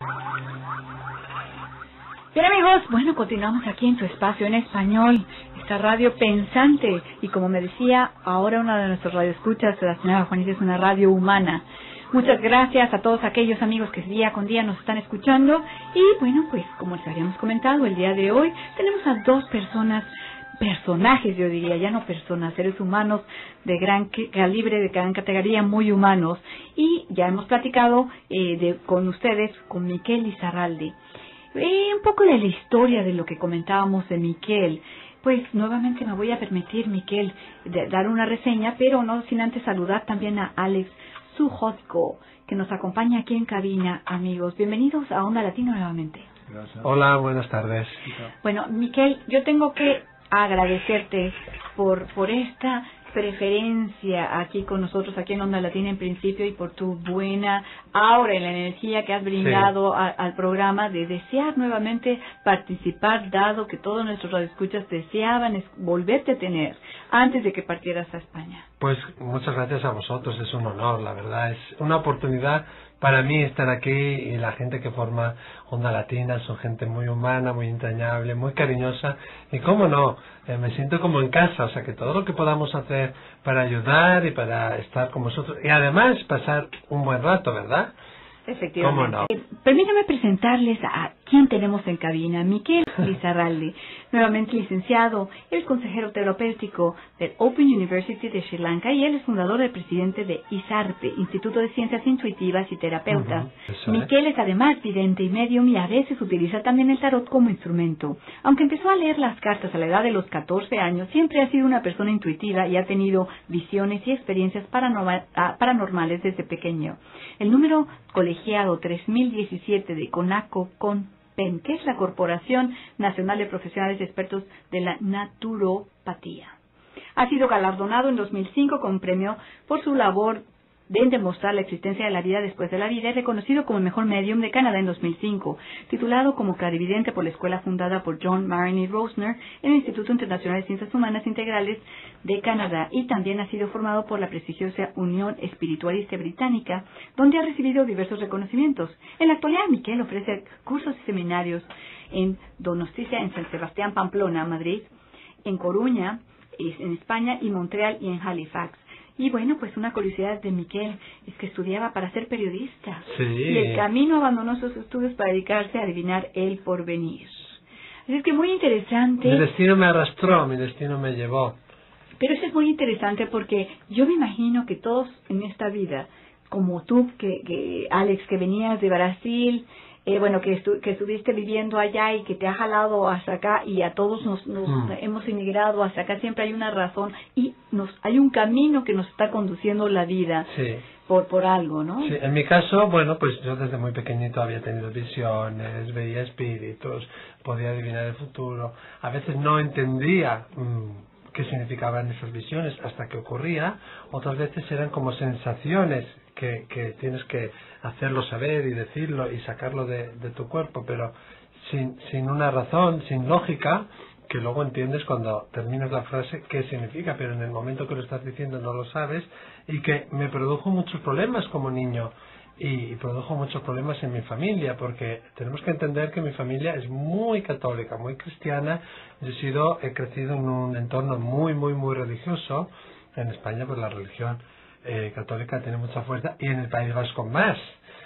Bien, amigos, bueno, continuamos aquí en tu espacio en español, esta radio pensante, y como me decía ahora una de nuestros radioescuchas, la señora Juanita, es una radio humana. Muchas gracias a todos aquellos amigos que día con día nos están escuchando, y bueno, pues como les habíamos comentado, el día de hoy tenemos a dos personajes, yo diría, ya no personas, seres humanos de gran calibre, de gran categoría, muy humanos, y ya hemos platicado con ustedes, con Miquel Lizarralde. Un poco de la historia de lo que comentábamos de Miquel. Pues nuevamente me voy a permitir, Miquel, dar una reseña, pero no sin antes saludar también a Alex Sujotko, que nos acompaña aquí en cabina. Amigos, bienvenidos a Onda Latina nuevamente. Gracias. Hola, buenas tardes. Bueno, Miquel, yo tengo que agradecerte por esta preferencia aquí con nosotros, aquí en Onda Latina en principio, y por tu buena aura y la energía que has brindado al programa, de desear nuevamente participar, dado que todos nuestros radioescuchas deseaban volverte a tener antes de que partieras a España. Pues muchas gracias a vosotros, es un honor, la verdad, es una oportunidad para mí estar aquí, y la gente que forma Onda Latina son gente muy humana, muy entrañable, muy cariñosa, y cómo no, me siento como en casa, o sea que todo lo que podamos hacer para ayudar y para estar con vosotros, y además pasar un buen rato, ¿verdad? Efectivamente. ¿Cómo no? Permítame presentarles a quien tenemos en cabina, Miquel Lizarralde, nuevamente licenciado, él es consejero terapéutico del Open University de Sri Lanka, y él es fundador y presidente de ISARPE, Instituto de Ciencias Intuitivas y Terapeutas. Miquel es además vidente y medium, y a veces utiliza también el tarot como instrumento. Aunque empezó a leer las cartas a la edad de los 14 años, siempre ha sido una persona intuitiva y ha tenido visiones y experiencias paranormales desde pequeño. El número colegiado 3017 de CONACO-CONPEN, que es la Corporación Nacional de Profesionales Expertos de la Naturopatía. Ha sido galardonado en 2005 con un premio por su labor de demostrar la existencia de la vida después de la vida, y reconocido como el mejor medium de Canadá en 2005, titulado como clarividente por la escuela fundada por John Maroney Rosner en el Instituto Internacional de Ciencias Humanas Integrales de Canadá, y también ha sido formado por la prestigiosa Unión Espiritualista Británica, donde ha recibido diversos reconocimientos. En la actualidad, Miquel ofrece cursos y seminarios en Donostia, en San Sebastián, Pamplona, Madrid, en Coruña, en España, y Montreal, y en Halifax. Y bueno, pues una curiosidad de Miquel es que estudiaba para ser periodista. Sí. Y el camino abandonó sus estudios para dedicarse a adivinar el porvenir. Así es que muy interesante. Mi destino me arrastró, mi destino me llevó. Pero eso es muy interesante, porque yo me imagino que todos en esta vida, como tú, Alex, que venías de Brasil, bueno, que estuviste viviendo allá y que te ha jalado hasta acá, y a todos nos hemos emigrado hasta acá, siempre hay una razón y hay un camino que nos está conduciendo la vida. Sí. Por algo, ¿no? Sí, en mi caso, bueno, pues yo desde muy pequeñito había tenido visiones, veía espíritus, podía adivinar el futuro. A veces no entendía qué significaban esas visiones hasta que ocurría. Otras veces eran como sensaciones que tienes que hacerlo saber y decirlo y sacarlo de tu cuerpo, pero sin una razón, sin lógica, que luego entiendes cuando terminas la frase qué significa, pero en el momento que lo estás diciendo no lo sabes, y que me produjo muchos problemas como niño, y produjo muchos problemas en mi familia, porque tenemos que entender que mi familia es muy católica, muy cristiana. Yo he crecido en un entorno muy, muy, muy religioso. En España, pues la religión católica tiene mucha fuerza, y en el País Vasco más.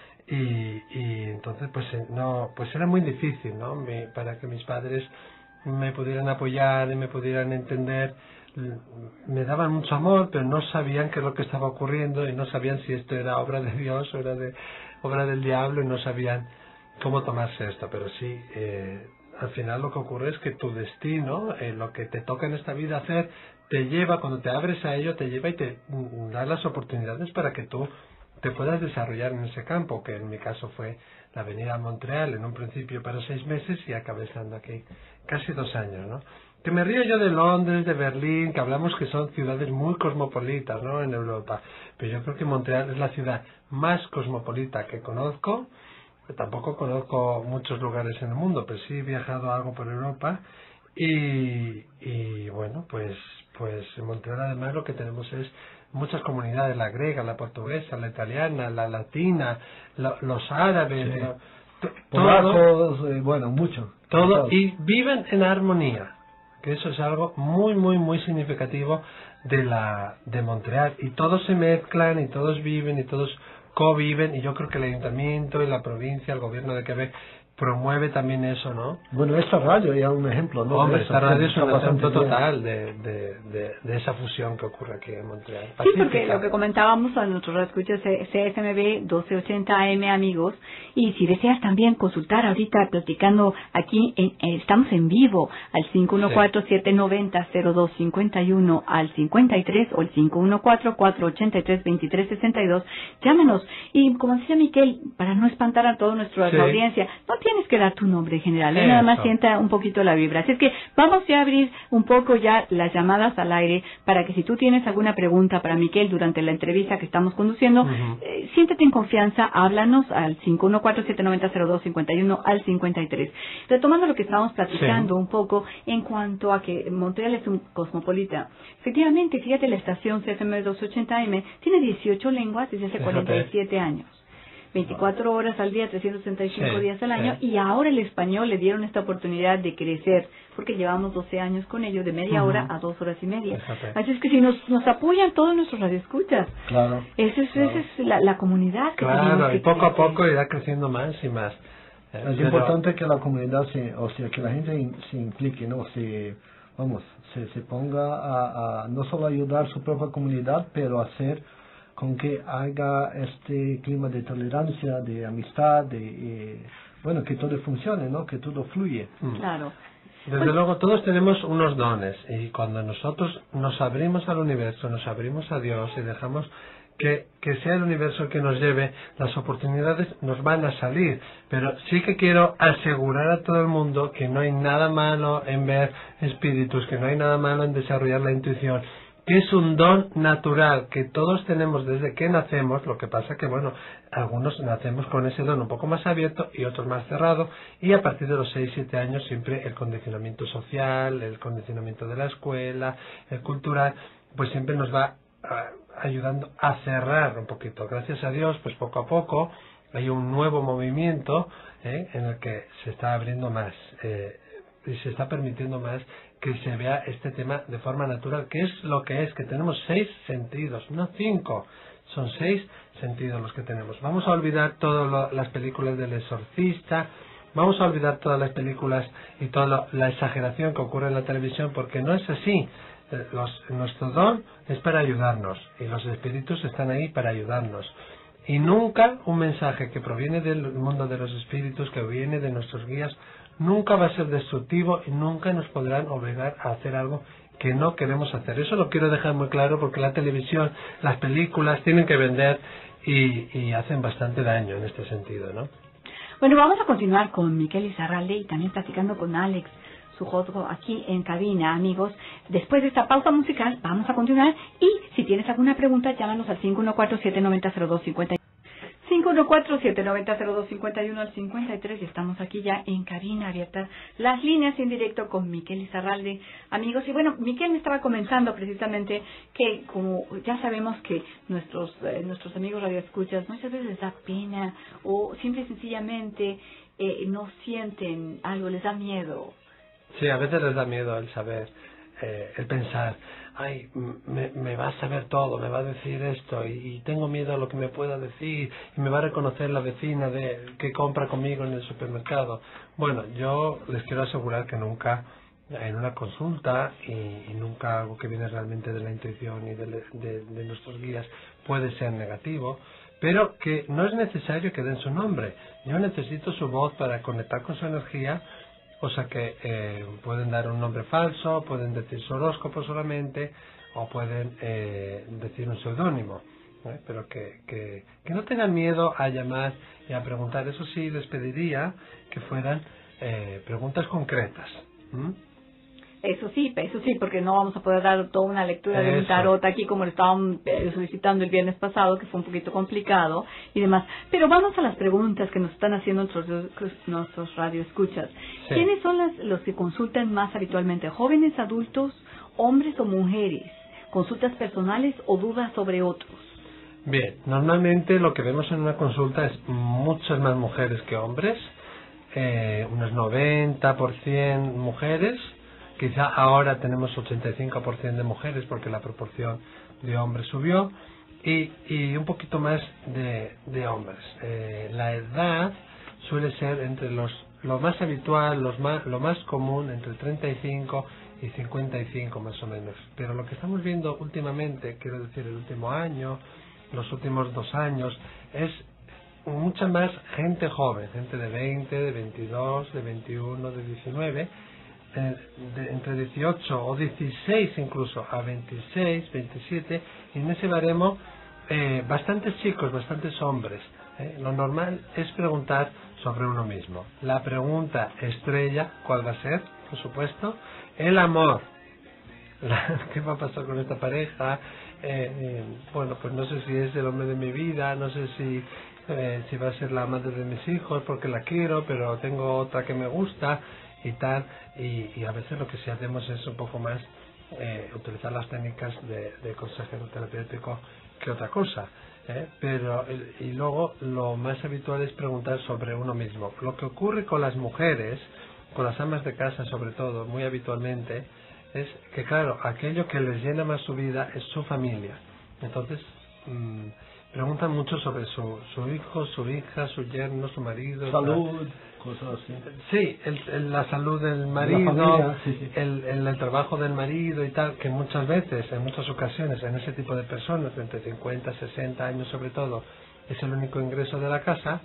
Y entonces pues era muy difícil, ¿no? Para que mis padres me pudieran apoyar y me pudieran entender. Me daban mucho amor, pero no sabían qué es lo que estaba ocurriendo, y no sabían si esto era obra de Dios o era obra del diablo, y no sabían cómo tomarse esto. Pero sí, al final lo que ocurre es que tu destino, lo que te toca en esta vida hacer, te lleva, cuando te abres a ello, te lleva y te da las oportunidades para que tú te puedas desarrollar en ese campo, que en mi caso fue la venida a Montreal, en un principio para 6 meses, y acabé estando aquí casi 2 años, ¿no? Que me río yo de Londres, de Berlín, que hablamos que son ciudades muy cosmopolitas, ¿no?, en Europa, pero yo creo que Montreal es la ciudad más cosmopolita que conozco. Tampoco conozco muchos lugares en el mundo, pero sí he viajado algo por Europa, y bueno, pues en Montreal además lo que tenemos es muchas comunidades, la griega, la portuguesa, la italiana, la latina, los árabes, polacos, bueno, mucho. Todo, y viven en armonía, que eso es algo muy, muy, muy significativo de Montreal. Y todos se mezclan, y todos viven, y todos conviven, y yo creo que el ayuntamiento y la provincia, el gobierno de Quebec, promueve también eso, ¿no? Bueno, esta radio ya es un ejemplo, ¿no? Hombre, esta radio es un ejemplo bien. total de esa fusión que ocurre aquí en Montreal. Sí, Pacífica. porque lo que comentábamos a nuestros escuchas CSMB 1280 AM, amigos, y si deseas también consultar ahorita platicando aquí, estamos en vivo al 514-790-0251 al 53 o el 514-483-2362, llámanos. Y como decía Miquel, para no espantar a toda nuestra audiencia, no tienes que dar tu nombre general, nada más sienta un poquito la vibra. Así es que vamos ya a abrir un poco ya las llamadas al aire para que si tú tienes alguna pregunta para Miquel durante la entrevista que estamos conduciendo, siéntete en confianza, háblanos al 514-790-0251 al 53. Retomando lo que estábamos platicando un poco en cuanto a que Montreal es un cosmopolita. Efectivamente, fíjate, la estación CFM 280M tiene 18 lenguas desde hace 47 años. 24 horas al día, 365 días al año, y ahora el español le dieron esta oportunidad de crecer, porque llevamos 12 años con ello, de media hora a 2 horas y media. Así es que si nos apoyan todos nuestros radioescuchas, esa es la comunidad que tenemos que y poco a poco irá creciendo más y más. Es importante que la comunidad, que la gente se implique, ¿no? Se ponga a no solo ayudar a su propia comunidad, pero hacer con que haga este clima de tolerancia, de amistad, bueno, que todo funcione, ¿no? Que todo fluye. Claro. Desde luego, todos tenemos unos dones, y cuando nosotros nos abrimos al universo, nos abrimos a Dios y dejamos que sea el universo el que nos lleve, las oportunidades nos van a salir. Pero sí que quiero asegurar a todo el mundo que no hay nada malo en ver espíritus, que no hay nada malo en desarrollar la intuición. Es un don natural que todos tenemos desde que nacemos. Lo que pasa que, bueno, algunos nacemos con ese don un poco más abierto y otros más cerrado, y a partir de los 6-7 años siempre el condicionamiento social, el condicionamiento de la escuela, el cultural, pues siempre nos va ayudando a cerrar un poquito. Gracias a Dios, pues poco a poco hay un nuevo movimiento en el que se está abriendo más y se está permitiendo más que se vea este tema de forma natural, que es lo que es, que tenemos 6 sentidos, no 5, son 6 sentidos los que tenemos. Vamos a olvidar todas las películas del exorcista, vamos a olvidar todas las películas y toda la exageración que ocurre en la televisión, porque no es así. Nuestro don es para ayudarnos, y los espíritus están ahí para ayudarnos. Y nunca un mensaje que proviene del mundo de los espíritus, que viene de nuestros guías, nunca va a ser destructivo y nunca nos podrán obligar a hacer algo que no queremos hacer. Eso lo quiero dejar muy claro, porque la televisión, las películas tienen que vender y hacen bastante daño en este sentido, ¿no? Bueno, vamos a continuar con Miquel Lizarralde y también platicando con Alex, su joto aquí en cabina, amigos. Después de esta pausa musical vamos a continuar, y si tienes alguna pregunta, llámanos al 514-790-0251. 514-790-0251 al 53, y estamos aquí ya en cabina abierta, las líneas en directo con Miquel Lizarralde, amigos. Y bueno, Miquel me estaba comentando precisamente que, como ya sabemos que nuestros amigos radioescuchas muchas veces les da pena, o simple y sencillamente no sienten algo, les da miedo. Sí, a veces les da miedo el saber, el pensar, ay, me va a saber todo, me va a decir esto, y tengo miedo a lo que me pueda decir, y me va a reconocer la vecina que compra conmigo en el supermercado. Bueno, yo les quiero asegurar que nunca en una consulta, y nunca algo que viene realmente de la intuición y de nuestros guías, puede ser negativo, pero que no es necesario que den su nombre. Yo necesito su voz para conectar con su energía. O sea que pueden dar un nombre falso, pueden decir su horóscopo solamente, o pueden decir un seudónimo, pero que no tengan miedo a llamar y a preguntar. Eso sí, les pediría que fueran preguntas concretas. Eso sí, porque no vamos a poder dar toda una lectura de un tarot aquí como lo estaban solicitando el viernes pasado, que fue un poquito complicado y demás. Pero vamos a las preguntas que nos están haciendo nuestros radioescuchas. Sí. ¿Quiénes son los que consultan más habitualmente? ¿Jóvenes, adultos, hombres o mujeres? ¿Consultas personales o dudas sobre otros? Bien, normalmente lo que vemos en una consulta es muchas más mujeres que hombres, unos 90% mujeres, quizá ahora tenemos 85% de mujeres porque la proporción de hombres subió, y un poquito más de hombres. La edad suele ser entre lo más habitual, lo más común, entre 35 y 55 más o menos. Pero lo que estamos viendo últimamente, quiero decir el último año, los últimos 2 años, es mucha más gente joven, gente de 20, de 22, de 21, de 19, entre 18 o 16 incluso a 26, 27, y en ese baremo bastantes chicos, bastantes hombres. Lo normal es preguntar sobre uno mismo. La pregunta estrella, ¿cuál va a ser? Por supuesto, el amor. ¿Qué va a pasar con esta pareja? Bueno, pues no sé si es el hombre de mi vida, no sé si va a ser la madre de mis hijos porque la quiero, pero tengo otra que me gusta y tal. Y a veces lo que sí hacemos es un poco más utilizar las técnicas de consejero terapéutico que otra cosa. Pero y luego lo más habitual es preguntar sobre uno mismo. Lo que ocurre con las mujeres, con las amas de casa sobre todo, muy habitualmente, es que claro, aquello que les llena más su vida es su familia. Entonces preguntan mucho sobre su hijo, su hija, su yerno, su marido, salud, cosas así. Sí, la salud del marido, familia, sí. el trabajo del marido y tal, que muchas veces, en muchas ocasiones, en ese tipo de personas, entre 50 y 60 años sobre todo, es el único ingreso de la casa,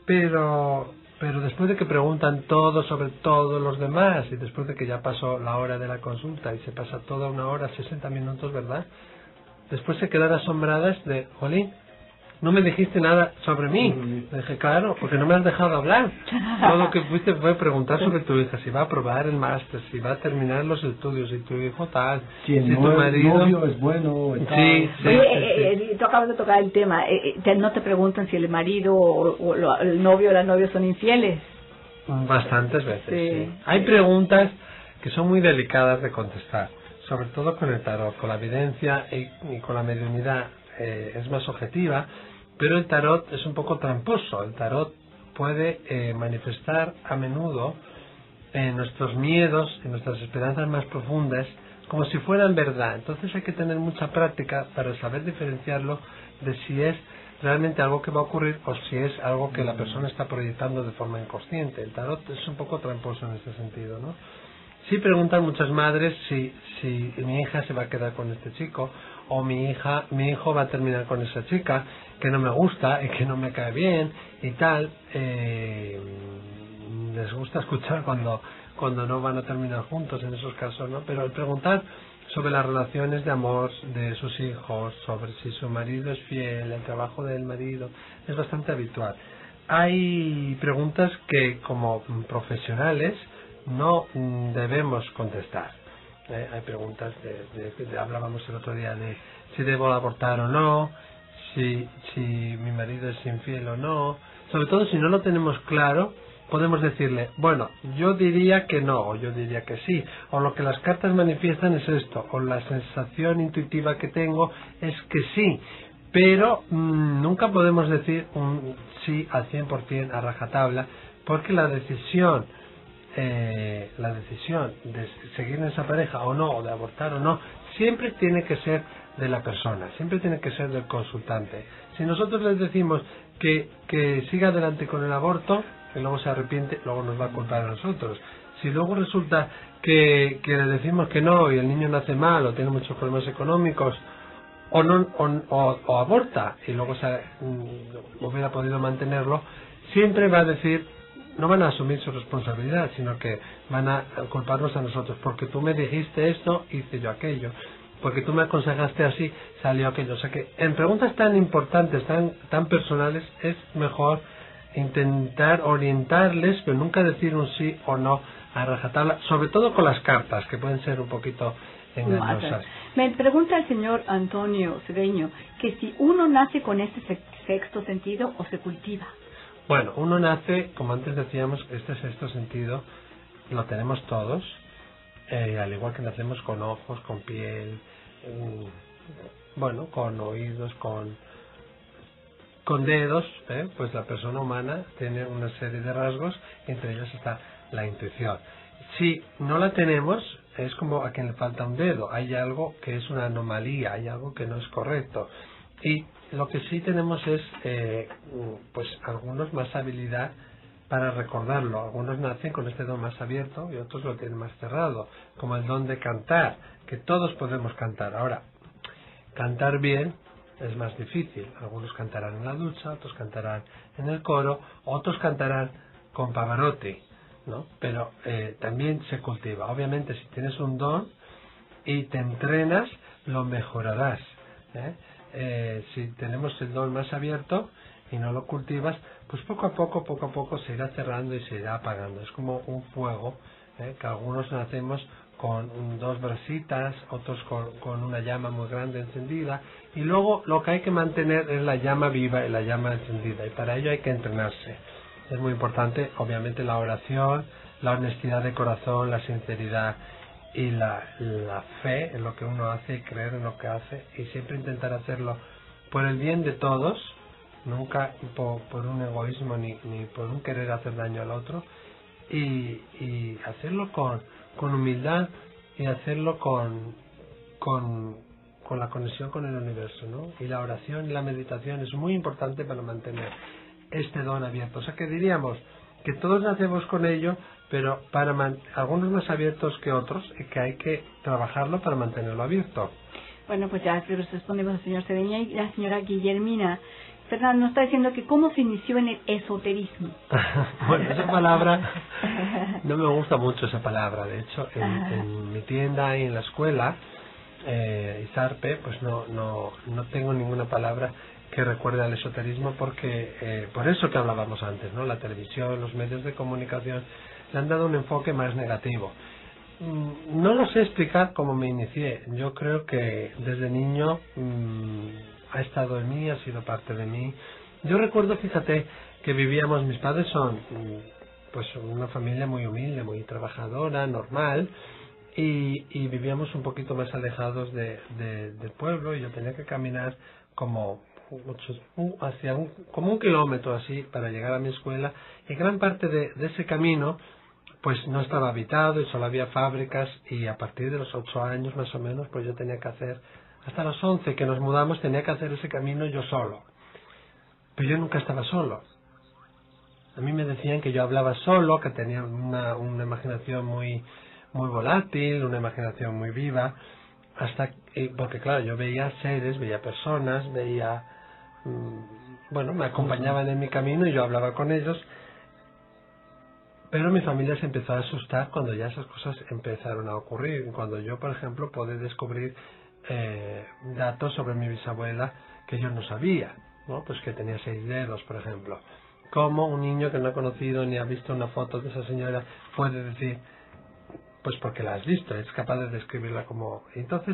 pero después de que preguntan todo sobre todos los demás, y después de que ya pasó la hora de la consulta y se pasa toda una hora, 60 minutos, ¿verdad? Después se quedan asombradas de, jolín, no me dijiste nada sobre mí. Le dije, claro, porque no me has dejado hablar. Todo lo que fuiste fue preguntar sobre tu hija, si va a aprobar el máster, si va a terminar los estudios, si tu hijo tal, si el tu marido novio es bueno. Sí. Oye, tú acabas de tocar el tema. ¿No te preguntan si el marido o el novio o la novia son infieles? Bastantes veces, sí. Hay preguntas que son muy delicadas de contestar, sobre todo con el tarot, con la evidencia y con la mediunidad es más objetiva, pero el tarot es un poco tramposo. El tarot puede manifestar a menudo nuestros miedos y nuestras esperanzas más profundas como si fueran verdad. Entonces hay que tener mucha práctica para saber diferenciarlo de si es realmente algo que va a ocurrir o si es algo que la persona está proyectando de forma inconsciente. El tarot es un poco tramposo en este sentido, ¿no? Sí preguntan muchas madres si mi hija se va a quedar con este chico, o mi hijo va a terminar con esa chica que no me gusta y que no me cae bien y tal. Les gusta escuchar cuando no van a terminar juntos en esos casos, ¿no? Pero el preguntar sobre las relaciones de amor de sus hijos, sobre si su marido es fiel, el trabajo del marido, es bastante habitual. Hay preguntas que como profesionales no debemos contestar. Hay preguntas hablábamos el otro día de si debo abortar o no, si mi marido es infiel o no. Sobre todo si no lo tenemos claro, podemos decirle, bueno, yo diría que no, o yo diría que sí, o lo que las cartas manifiestan es esto, o la sensación intuitiva que tengo es que sí, pero nunca podemos decir un sí al 100% a rajatabla, porque la decisión de seguir en esa pareja o no, o de abortar o no, siempre tiene que ser de la persona, siempre tiene que ser del consultante. Si nosotros les decimos que siga adelante con el aborto, que luego se arrepiente, luego nos va a culpar a nosotros. Si luego resulta que le decimos que no y el niño nace mal o tiene muchos problemas económicos o aborta y luego hubiera podido mantenerlo, siempre va a decir, no van a asumir su responsabilidad, sino que van a culparnos a nosotros, porque tú me dijiste esto, hice yo aquello, porque tú me aconsejaste así, salió aquello. O sea que en preguntas tan importantes, tan personales, es mejor intentar orientarles, pero nunca decir un sí o no a rajatabla, sobre todo con las cartas, que pueden ser un poquito engañosas. Me pregunta el señor Antonio Cedeño que si uno nace con este sexto sentido o se cultiva. Bueno, uno nace, como antes decíamos, este sexto sentido lo tenemos todos, al igual que nacemos con ojos, con piel, con oídos, con dedos, pues la persona humana tiene una serie de rasgos, entre ellos está la intuición. Si no la tenemos, es como a quien le falta un dedo, hay algo que es una anomalía, hay algo que no es correcto. Y lo que sí tenemos es, pues algunos más habilidad para recordarlo. Algunos nacen con este don más abierto y otros lo tienen más cerrado, como el don de cantar, que todos podemos cantar. Ahora, cantar bien es más difícil. Algunos cantarán en la ducha, otros cantarán en el coro, otros cantarán con Pavarotti, ¿no? Pero también se cultiva. Obviamente, si tienes un don y te entrenas, lo mejorarás, si tenemos el don más abierto y no lo cultivas, pues poco a poco se irá cerrando y se irá apagando. Es como un fuego, que algunos nacemos con 2 brasitas, otros con una llama muy grande encendida, y luego lo que hay que mantener es la llama viva y la llama encendida, y para ello hay que entrenarse. Es muy importante, obviamente, la oración, la honestidad de corazón, la sinceridad y la fe en lo que uno hace y creer en lo que hace, y siempre intentar hacerlo por el bien de todos, nunca por un egoísmo ni por un querer hacer daño al otro, y hacerlo con humildad y hacerlo con la conexión con el universo, ¿no? Y la oración y la meditación es muy importante para mantener este don abierto. O sea que diríamos que todos nacemos con ello, pero para algunos más abiertos que otros, y que hay que trabajarlo para mantenerlo abierto. Bueno, pues ya respondemos al señor Cedeña y la señora Guillermina. Fernando nos está diciendo que cómo se inició en el esoterismo. Bueno, esa palabra, no me gusta mucho esa palabra. De hecho, en mi tienda y en la escuela, Izarpe, pues no tengo ninguna palabra que recuerde al esoterismo, porque por eso que hablábamos antes, ¿no? La televisión, los medios de comunicación le han dado un enfoque más negativo. No lo sé explicar cómo me inicié. Yo creo que desde niño ha estado en mí, ha sido parte de mí. Yo recuerdo, fíjate, que vivíamos, mis padres son pues una familia muy humilde, muy trabajadora, normal, y vivíamos un poquito más alejados del pueblo, y yo tenía que caminar como como 1 kilómetro así para llegar a mi escuela, y gran parte de ese camino pues no estaba habitado y solo había fábricas, y a partir de los 8 años más o menos, pues yo tenía que hacer, hasta los 11 que nos mudamos, tenía que hacer ese camino yo solo. Pero yo nunca estaba solo. A mí me decían que yo hablaba solo, que tenía una imaginación muy volátil, una imaginación muy viva, porque claro, yo veía seres, veía personas, me acompañaban en mi camino y yo hablaba con ellos. Pero mi familia se empezó a asustar cuando ya esas cosas empezaron a ocurrir. Cuando yo, por ejemplo, pude descubrir datos sobre mi bisabuela que yo no sabía, ¿no? Pues que tenía 6 dedos, por ejemplo. ¿Cómo un niño que no ha conocido ni ha visto una foto de esa señora puede decir? Pues porque la has visto, es capaz de describirla como... Entonces,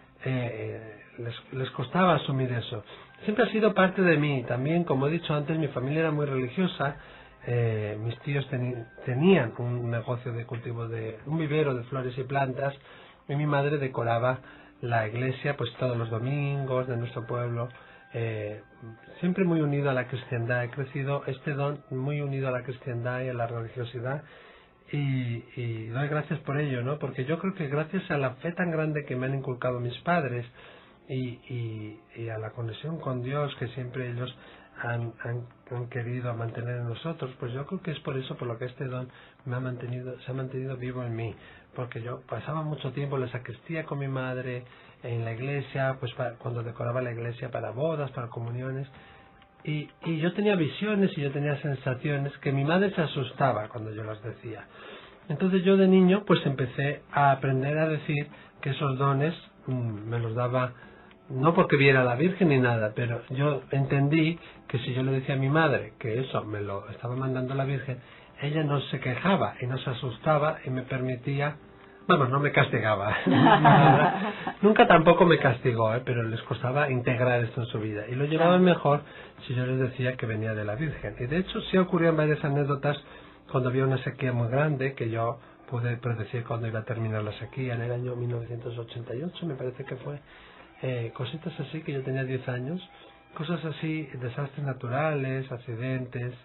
les costaba asumir eso. Siempre ha sido parte de mí. También, como he dicho antes, mi familia era muy religiosa. Mis tíos tenían un negocio de cultivo un vivero de flores y plantas, y mi madre decoraba la iglesia pues todos los domingos de nuestro pueblo, siempre muy unido a la cristiandad. He crecido este don muy unido a la cristiandad y a la religiosidad, y doy gracias por ello, ¿no? Porque yo creo que gracias a la fe tan grande que me han inculcado mis padres y a la conexión con Dios que siempre ellos han querido mantener en nosotros, pues yo creo que es por eso por lo que este don se ha mantenido vivo en mí, porque yo pasaba mucho tiempo en la sacristía con mi madre, en la iglesia, pues cuando decoraba la iglesia para bodas, para comuniones, y yo tenía visiones y yo tenía sensaciones que mi madre se asustaba cuando yo las decía. Entonces yo de niño pues empecé a aprender a decir que esos dones me los daba, no porque viera a la Virgen ni nada, pero yo entendí que si yo le decía a mi madre que eso me lo estaba mandando la Virgen, ella no se quejaba y no se asustaba y me permitía, no me castigaba. Nunca tampoco me castigó, pero les costaba integrar esto en su vida, y lo llevaban mejor si yo les decía que venía de la Virgen. Y de hecho sí ocurrían varias anécdotas cuando había una sequía muy grande, que yo pude predecir cuándo iba a terminar la sequía, en el año 1988 me parece que fue. Cositas así, que yo tenía 10 años, cosas así, desastres naturales, accidentes,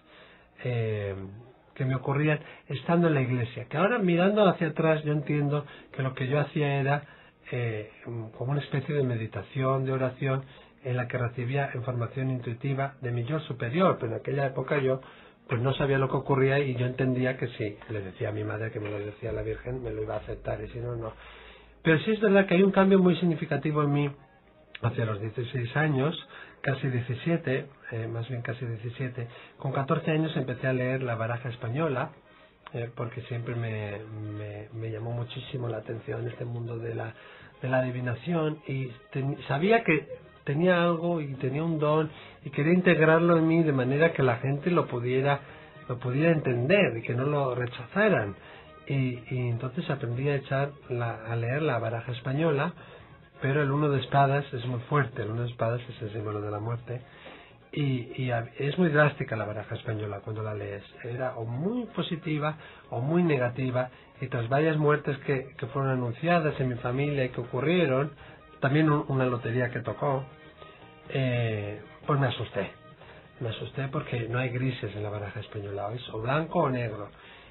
que me ocurrían estando en la iglesia, que ahora mirando hacia atrás yo entiendo que lo que yo hacía era como una especie de meditación, de oración, en la que recibía información intuitiva de mi yo superior, pero en aquella época yo pues no sabía lo que ocurría y yo entendía que si le decía a mi madre que me lo decía la Virgen, me lo iba a aceptar, y si no, no. Pero sí es verdad que hay un cambio muy significativo en mí hacia los 16 años, casi 17, más bien casi 17. Con 14 años empecé a leer la baraja española, porque siempre me llamó muchísimo la atención este mundo de la adivinación, y sabía que tenía algo y tenía un don y quería integrarlo en mí de manera que la gente lo pudiera entender y que no lo rechazaran. Y entonces aprendí a leer la baraja española, pero el 1 de espadas es muy fuerte. El 1 de espadas es el símbolo de la muerte, y es muy drástica la baraja española cuando la lees. Era o muy positiva o muy negativa, y tras varias muertes que fueron anunciadas en mi familia y que ocurrieron, también una lotería que tocó, pues me asusté porque no hay grises en la baraja española, es o blanco o negro.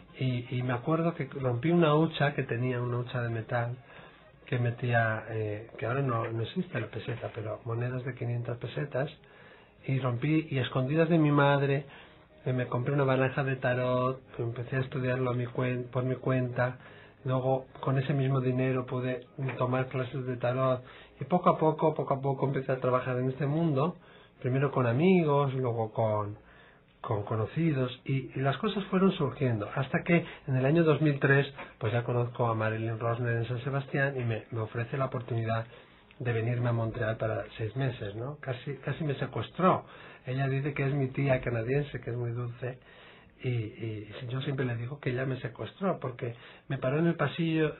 Y me acuerdo que rompí una hucha que tenía, una hucha de metal, que metía, que ahora no existe la peseta, pero monedas de 500 pesetas, y rompí, y escondidas de mi madre, me compré una baraja de tarot, empecé a estudiarlo por mi cuenta. Luego con ese mismo dinero pude tomar clases de tarot, y poco a poco empecé a trabajar en este mundo, primero con amigos, luego con conocidos, y las cosas fueron surgiendo hasta que en el año 2003 pues ya conozco a Marilyn Rosner en San Sebastián, y me ofrece la oportunidad de venirme a Montreal para 6 meses, ¿no? Casi me secuestró. Ella dice que es mi tía canadiense, que es muy dulce, y yo siempre le digo que ella me secuestró, porque me paró en el pasillo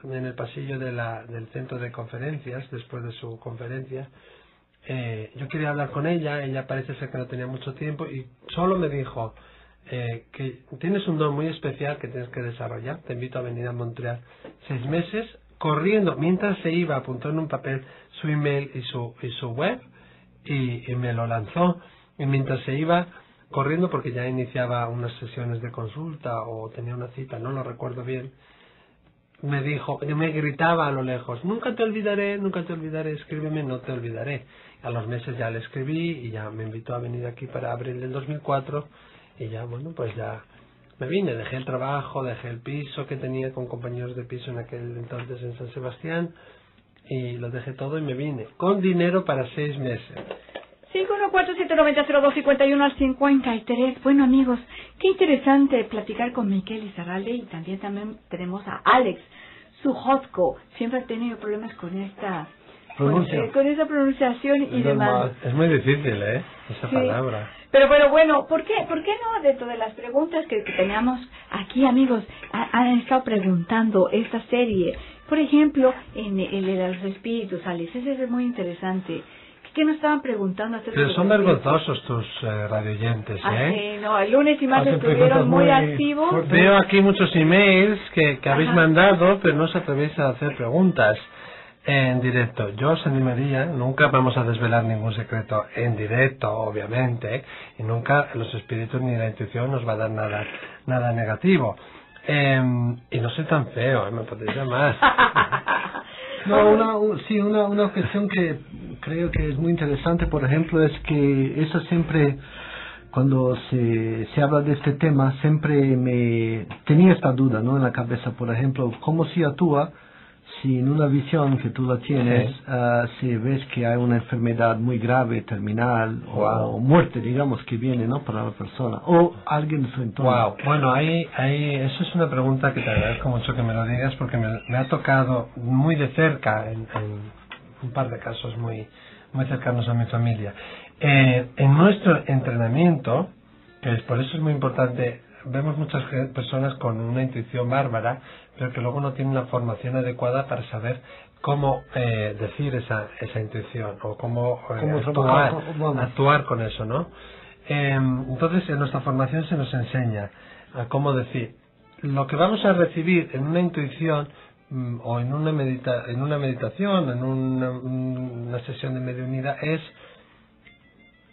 del centro de conferencias después de su conferencia. Yo quería hablar con ella parece ser que no tenía mucho tiempo, y solo me dijo que tienes un don muy especial que tienes que desarrollar, te invito a venir a Montreal 6 meses, corriendo, mientras se iba, apuntó en un papel su email y su web, y me lo lanzó, y mientras se iba corriendo, porque ya iniciaba unas sesiones de consulta o tenía una cita, no lo recuerdo bien, me dijo, me gritaba a lo lejos, nunca te olvidaré, escríbeme, no te olvidaré. A los meses ya le escribí, y ya me invitó a venir aquí para abril del 2004, y ya, bueno, pues ya me vine, dejé el trabajo, dejé el piso que tenía con compañeros de piso en aquel entonces en San Sebastián, y lo dejé todo y me vine, con dinero para 6 meses. 514-790-0251 al 53. Bueno, amigos, qué interesante platicar con Miquel Lizarralde, y también tenemos a Alex Sujotko. Siempre ha tenido problemas con esta pronunciación y demás. Es muy difícil, esa palabra. Pero bueno, ¿por qué no? Dentro de las preguntas que teníamos aquí, amigos, han estado preguntando esta serie. Por ejemplo, en el de los espíritus, Alex, ese es muy interesante. ¿Qué nos estaban preguntando? Pero son vergonzosos tus radioyentes, sí, no, el lunes y martes estuvieron muy activos. Veo aquí muchos emails que habéis mandado, pero no os atrevéis a hacer preguntas en directo. Yo os animaría, nunca vamos a desvelar ningún secreto en directo, obviamente, y nunca los espíritus ni la intuición nos va a dar nada negativo. Y no soy tan feo, me podéis llamar. No, una cuestión que creo que es muy interesante, por ejemplo, es que eso siempre, cuando se habla de este tema, siempre me tenía esta duda, ¿no?, en la cabeza. Por ejemplo, ¿cómo se actúa si en una visión que tú la tienes, si ves que hay una enfermedad muy grave, terminal, o muerte, digamos, que viene, ¿no?, para la persona, o alguien de su entorno? Bueno, ahí eso es una pregunta que te agradezco mucho que me lo digas, porque me ha tocado muy de cerca en un par de casos muy cercanos a mi familia. En nuestro entrenamiento, que por eso es muy importante, vemos muchas personas con una intuición bárbara, pero que luego no tienen una formación adecuada para saber cómo decir esa intuición, o cómo actuar con eso, ¿no? Entonces, en nuestra formación se nos enseña a cómo decir. Lo que vamos a recibir en una intuición, o en una meditación, en una sesión de mediunidad, es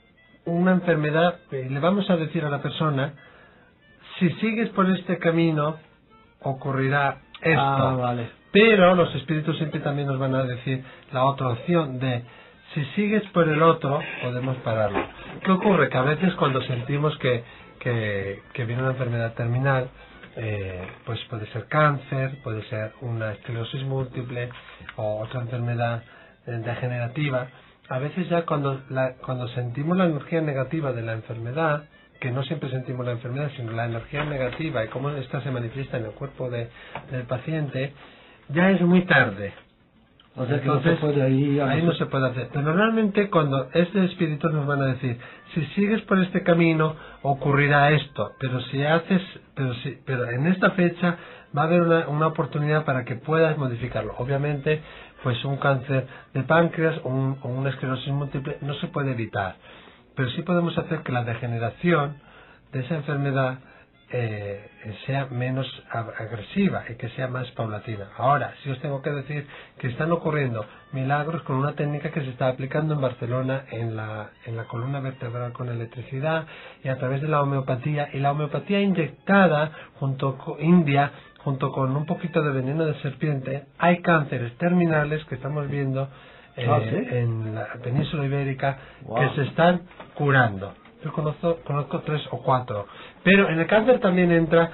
una enfermedad, le vamos a decir a la persona, si sigues por este camino, ocurrirá esto. Vale. Pero los espíritus siempre también nos van a decir la otra opción de, si sigues por el otro, podemos pararlo. ¿Qué ocurre? Que a veces cuando sentimos que viene una enfermedad terminal, pues puede ser cáncer, puede ser una esclerosis múltiple o otra enfermedad degenerativa. A veces ya cuando sentimos la energía negativa de la enfermedad, que no siempre sentimos la enfermedad, sino la energía negativa y cómo esta se manifiesta en el cuerpo del paciente, ya es muy tarde. O sea que Entonces, no se puede ahí no se puede hacer. Pero normalmente cuando este espíritu nos van a decir, si sigues por este camino ocurrirá esto, pero pero en esta fecha va a haber una oportunidad para que puedas modificarlo. Obviamente, pues un cáncer de páncreas o una esclerosis múltiple no se puede evitar, pero sí podemos hacer que la degeneración de esa enfermedad sea menos agresiva y que sea más paulatina. Ahora, si os tengo que decir que están ocurriendo milagros con una técnica que se está aplicando en Barcelona en la columna vertebral con electricidad y a través de la homeopatía, y la homeopatía inyectada junto con un poquito de veneno de serpiente. Hay cánceres terminales que estamos viendo ¿Sí? en la península ibérica que se están curando. Yo conozco 3 o 4. Pero en el cáncer también entra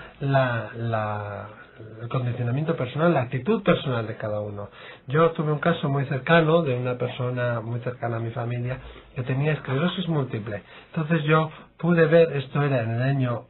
el condicionamiento personal, la actitud personal de cada uno. Yo tuve un caso muy cercano de una persona muy cercana a mi familia que tenía esclerosis múltiple. Entonces yo pude ver, esto era en el año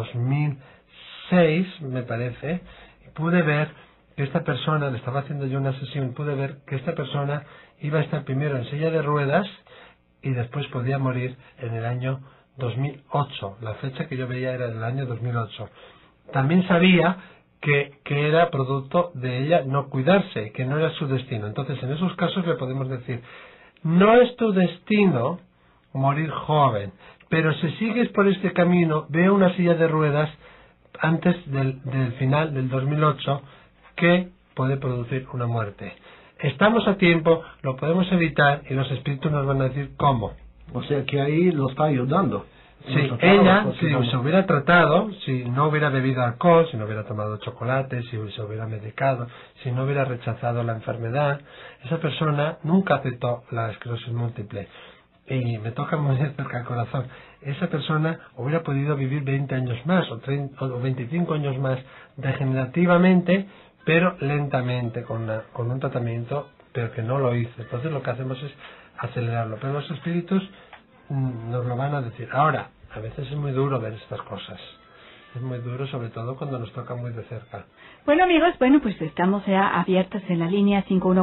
2006, me parece, y pude ver que esta persona, le estaba haciendo yo una sesión, pude ver que esta persona iba a estar primero en silla de ruedas y después podía morir en el año 2008. La fecha que yo veía era del año 2008. También sabía que era producto de ella no cuidarse, que no era su destino. Entonces, en esos casos le podemos decir, no es tu destino morir joven, pero si sigues por este camino, ve una silla de ruedas antes del final del 2008 que puede producir una muerte. Estamos a tiempo, lo podemos evitar y los espíritus nos van a decir cómo. O sea que ahí lo está ayudando. Sí, ella, si se hubiera tratado, si no hubiera bebido alcohol, si no hubiera tomado chocolate, si se hubiera medicado, si no hubiera rechazado la enfermedad, esa persona nunca aceptó la esclerosis múltiple. Y me toca muy de cerca el corazón. Esa persona hubiera podido vivir 20 años más o 25 años más degenerativamente, pero lentamente, con un tratamiento, pero que no lo hizo. Entonces lo que hacemos es acelerarlo. Pero los espíritus nos lo van a decir. Ahora, a veces es muy duro ver estas cosas. Es muy duro, sobre todo cuando nos toca muy de cerca. Bueno, amigos, pues estamos ya abiertas en la línea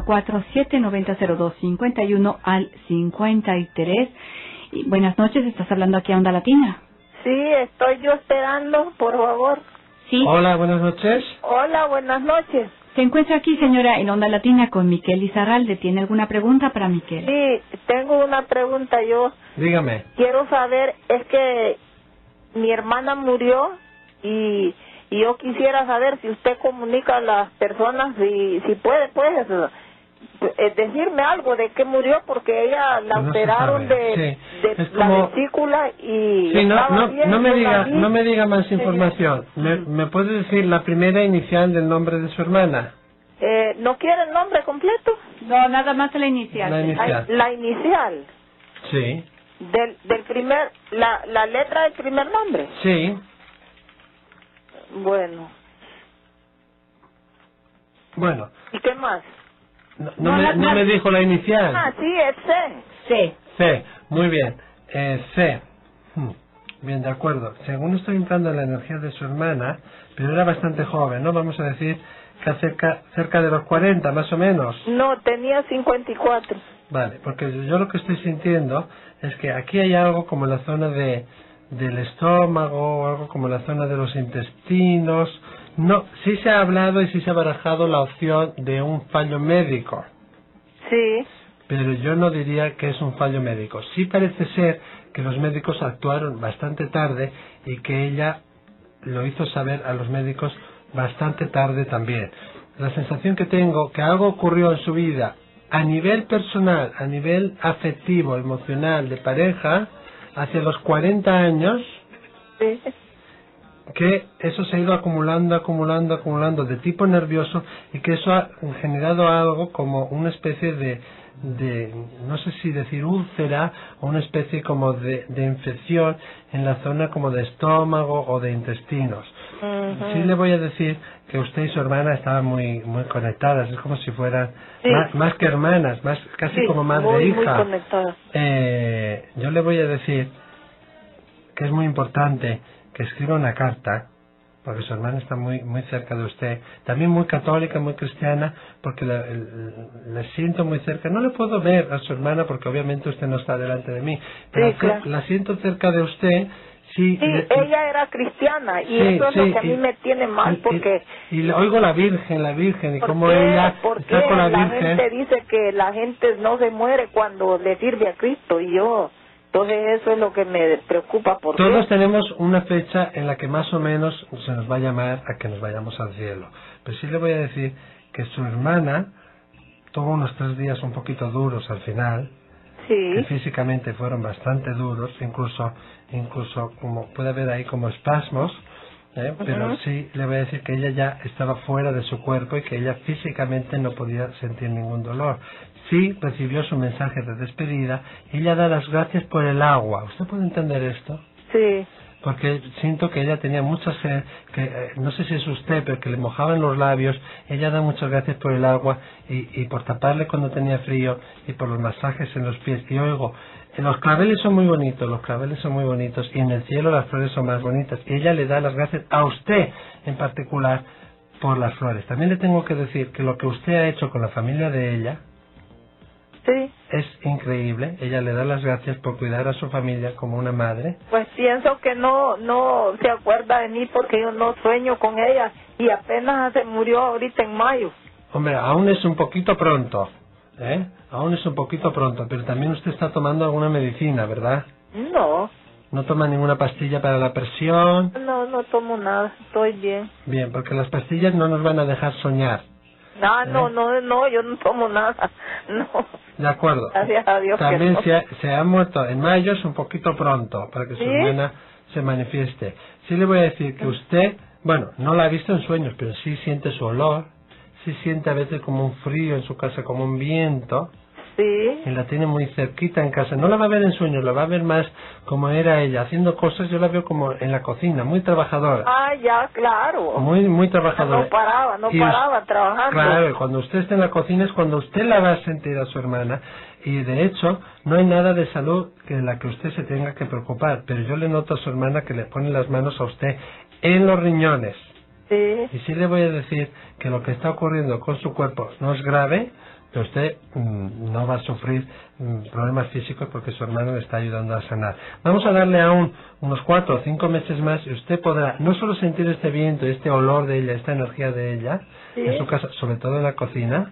514-790-0251 al 53. Y buenas noches, estás hablando aquí a Onda Latina. Sí, estoy yo esperando, por favor. Sí. Hola, buenas noches. Hola, buenas noches. Se encuentra aquí, señora, en Onda Latina con Miquel Lizarralde. ¿Tiene alguna pregunta para Miquel? Sí, tengo una pregunta yo. Dígame. Quiero saber, es que mi hermana murió y yo quisiera saber si usted comunica a las personas, si puede, pues, decirme algo de qué murió, porque ella la No operaron de la vesícula y sí, estaba bien, no me diga más información. ¿Me puede decir la primera inicial del nombre de su hermana? ¿No quiere el nombre completo? No, nada más la inicial. La inicial. La inicial. Sí. Del primer, la letra del primer nombre. Sí. Bueno. ¿Y qué más? No me dijo la inicial. Ah, sí, es C. C, muy bien. C. Bien, de acuerdo. Según estoy entrando en la energía de su hermana, pero era bastante joven, ¿no? Vamos a decir que cerca de los 40, más o menos. No, tenía 54. Vale, porque yo lo que estoy sintiendo es que aquí hay algo como en la zona del estómago, algo como en la zona de los intestinos. No, sí se ha hablado y sí se ha barajado la opción de un fallo médico. Sí. Pero yo no diría que es un fallo médico. Sí parece ser que los médicos actuaron bastante tarde y que ella lo hizo saber a los médicos bastante tarde también. La sensación que tengo que algo ocurrió en su vida a nivel personal, a nivel afectivo, emocional, de pareja, hacia los 40 años, Sí. que eso se ha ido acumulando de tipo nervioso, y que eso ha generado algo como una especie de no sé si decir úlcera, o una especie como de infección en la zona como de estómago o de intestinos. Sí le voy a decir que usted y su hermana estaban muy conectadas, es como si fueran más que hermanas, casi como madre e hija. Muy conectadas. Yo le voy a decir que es muy importante que escriba una carta, porque su hermana está muy cerca de usted, también muy católica, muy cristiana, porque le siento muy cerca. No le puedo ver a su hermana porque obviamente usted no está delante de mí, pero claro. la siento cerca de usted. Sí, ella era cristiana, y eso es lo que a mí me tiene mal, porque... Y le oigo la Virgen, y cómo ella está con la Virgen. La gente dice que la gente no se muere cuando le sirve a Cristo, y yo... Entonces eso es lo que me preocupa. Porque todos tenemos una fecha en la que más o menos se nos va a llamar a que nos vayamos al cielo. Pero sí le voy a decir que su hermana tuvo unos 3 días un poquito duros al final, que físicamente fueron bastante duros, incluso como puede haber ahí como espasmos, pero sí le voy a decir que ella ya estaba fuera de su cuerpo y que ella físicamente no podía sentir ningún dolor. Sí recibió su mensaje de despedida. Ella da las gracias por el agua. ¿Usted puede entender esto? Sí. Porque siento que ella tenía mucha sed, que no sé si es usted, pero que le mojaban los labios. Ella da muchas gracias por el agua y por taparle cuando tenía frío, y por los masajes en los pies. Y oigo, los claveles son muy bonitos, y en el cielo las flores son más bonitas. Y ella le da las gracias a usted en particular por las flores. También le tengo que decir que lo que usted ha hecho con la familia de ella es increíble. Ella le da las gracias por cuidar a su familia como una madre. Pues pienso que no se acuerda de mí, porque yo no sueño con ella, y apenas se murió ahorita en mayo. Hombre, aún es un poquito pronto, aún es un poquito pronto, pero también usted está tomando alguna medicina, ¿verdad? No. ¿No toma ninguna pastilla para la presión? No tomo nada, estoy bien. Bien, porque las pastillas no nos van a dejar soñar. No, yo no tomo nada, no. De acuerdo. Gracias a Dios. También que no. se ha muerto en mayo, es un poquito pronto para que su hermana se manifieste. Sí le voy a decir que usted, bueno, no la ha visto en sueños, pero sí siente su olor, sí siente a veces como un frío en su casa, como un viento. Sí. Y la tiene muy cerquita en casa. No la va a ver en sueños, la va a ver más como era ella, haciendo cosas. Yo la veo como en la cocina, muy trabajadora. Ah, ya, claro. Muy trabajadora. No paraba trabajando. Claro, cuando usted está en la cocina es cuando usted la va a sentir a su hermana. Y de hecho, no hay nada de salud en la que usted se tenga que preocupar. Pero yo le noto a su hermana que le pone las manos a usted en los riñones. Sí. Y sí le voy a decir que lo que está ocurriendo con su cuerpo no es grave, que usted no va a sufrir problemas físicos, porque su hermano le está ayudando a sanar. Vamos a darle aún unos 4 o 5 meses más, y usted podrá no solo sentir este viento, este olor de ella, esta energía de ella en su casa, sobre todo en la cocina,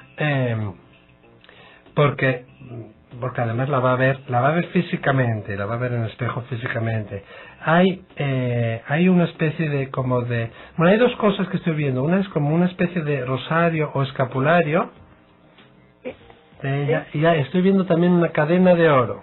porque además la va a ver físicamente, la va a ver en el espejo físicamente. Hay una especie de bueno, hay 2 cosas que estoy viendo. Una es como una especie de rosario o escapulario de ella, y ya estoy viendo también una cadena de oro.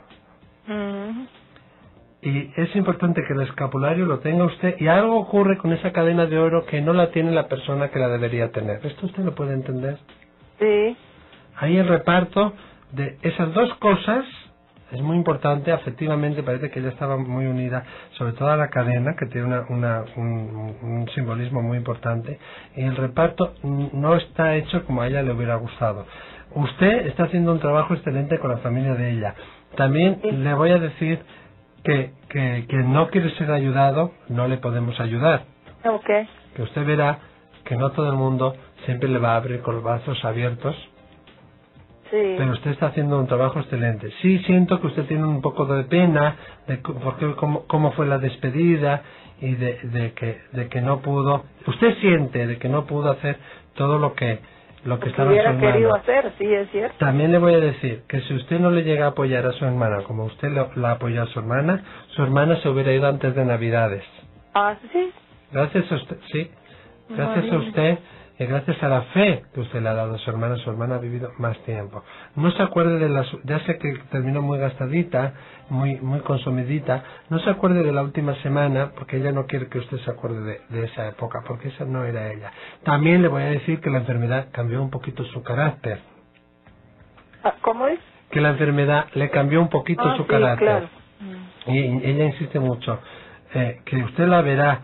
Y es importante que el escapulario lo tenga usted, y algo ocurre con esa cadena de oro que no la tiene la persona que la debería tener. ¿Esto usted lo puede entender? Sí. Ahí el reparto de esas 2 cosas es muy importante. Afectivamente parece que ella estaba muy unida, sobre todo a la cadena, que tiene un simbolismo muy importante, y el reparto no está hecho como a ella le hubiera gustado. Usted está haciendo un trabajo excelente con la familia de ella. También le voy a decir que no quiere ser ayudado, no le podemos ayudar. Okay. Que usted verá que no todo el mundo siempre le va a abrir con los brazos abiertos. Sí. Pero usted está haciendo un trabajo excelente. Sí siento que usted tiene un poco de pena porque cómo fue la despedida, y de que no pudo. Usted siente de que no pudo hacer todo lo que estaba en su hermana. Hubiera querido hacer, sí, es cierto. También le voy a decir que si usted no le llega a apoyar a su hermana como usted la apoyó a su hermana se hubiera ido antes de Navidades. Ah, sí. Gracias a usted, sí. Gracias a usted y gracias a la fe que usted le ha dado a su hermana ha vivido más tiempo. No se acuerde de las, ya sé que terminó muy gastadita, muy consumidita, no se acuerde de la última semana, porque ella no quiere que usted se acuerde de esa época, porque esa no era ella. También le voy a decir que la enfermedad cambió un poquito su carácter. ¿Cómo es? Que la enfermedad le cambió un poquito su carácter. Claro. Y ella insiste mucho, que usted la verá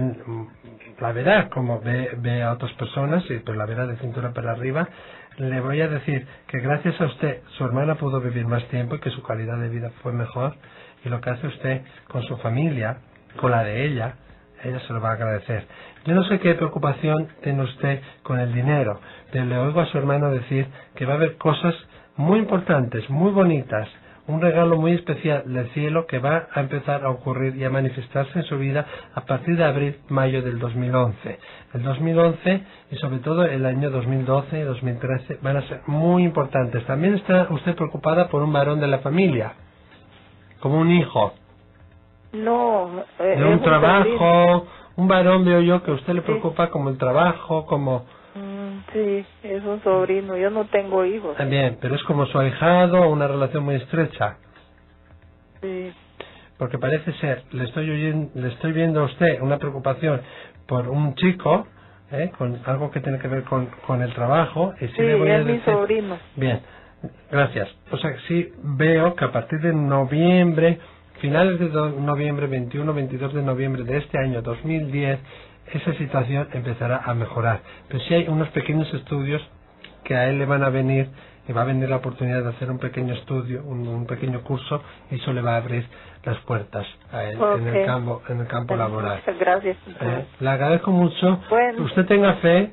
como ve a otras personas, pero la verá de cintura para arriba. Le voy a decir que gracias a usted su hermana pudo vivir más tiempo y que su calidad de vida fue mejor, y lo que hace usted con su familia, con la de ella se lo va a agradecer. Yo no sé qué preocupación tiene usted con el dinero, pero le oigo a su hermano decir que va a haber cosas muy importantes, muy bonitas, un regalo muy especial del cielo que va a empezar a ocurrir y a manifestarse en su vida a partir de abril-mayo del 2011. El 2011 y sobre todo el año 2012 y 2013 van a ser muy importantes. También está usted preocupada por un varón de la familia, como un hijo. No, de un trabajo, un varón veo yo que a usted le preocupa como el trabajo, como... Sí, es un sobrino, yo no tengo hijos. También, pero es como su ahijado, una relación muy estrecha. Sí. Porque parece ser, le estoy viendo a usted una preocupación por un chico, con algo que tiene que ver con el trabajo. Y sí, le voy a decir, mi sobrino. Bien, gracias. O sea, sí veo que a partir de noviembre, finales de noviembre, 21, 22 de noviembre de este año 2010, esa situación empezará a mejorar. Pero sí hay unos pequeños estudios que a él le van a venir, y va a venir la oportunidad de hacer un pequeño estudio, un pequeño curso, y eso le va a abrir las puertas a él en el campo laboral. Muchas gracias. Le agradezco mucho. Bueno. Usted tenga fe,